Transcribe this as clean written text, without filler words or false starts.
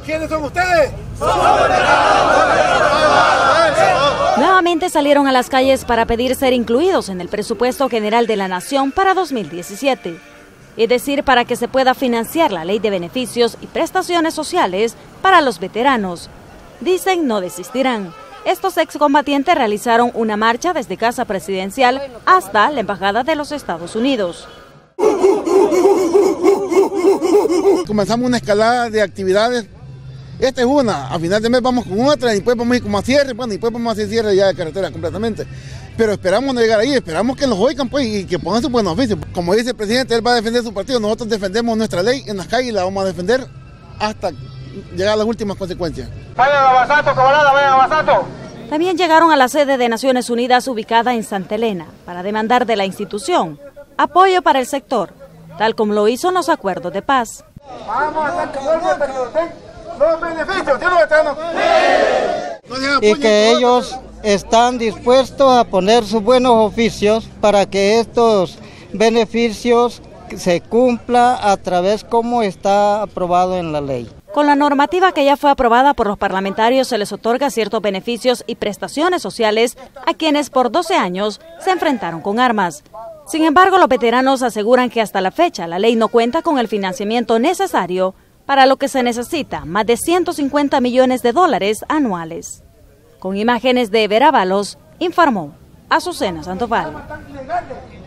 ¿Quiénes son ustedes? Nuevamente salieron a las calles para pedir ser incluidos en el presupuesto general de la Nación para 2017. Es decir, para que se pueda financiar la ley de beneficios y prestaciones sociales para los veteranos. Dicen no desistirán. Estos excombatientes realizaron una marcha desde Casa Presidencial hasta la Embajada de los Estados Unidos. Comenzamos una escalada de actividades. Esta es una, a final de mes vamos con otra y después vamos a ir como a cierre, bueno, y después vamos a hacer cierre ya de carretera completamente. Pero esperamos no llegar ahí, esperamos que nos oigan pues y que pongan su buen oficio. Como dice el presidente, él va a defender su partido, nosotros defendemos nuestra ley en las calles y la vamos a defender hasta llegar a las últimas consecuencias. ¡Vayan a Basato, camarada, vayan a Basato! También llegaron a la sede de Naciones Unidas ubicada en Santa Elena para demandar de la institución apoyo para el sector, tal como lo hizo en los acuerdos de paz. Vamos a hacer los beneficios, ¿sí, veteranos? Y que ellos están dispuestos a poner sus buenos oficios para que estos beneficios se cumpla a través como está aprobado en la ley. Con la normativa que ya fue aprobada por los parlamentarios se les otorga ciertos beneficios y prestaciones sociales a quienes por 12 años se enfrentaron con armas. Sin embargo, los veteranos aseguran que hasta la fecha la ley no cuenta con el financiamiento necesario para lo que se necesita más de 150 millones de dólares anuales. Con imágenes de Vera Valos, informó Azucena Sandoval.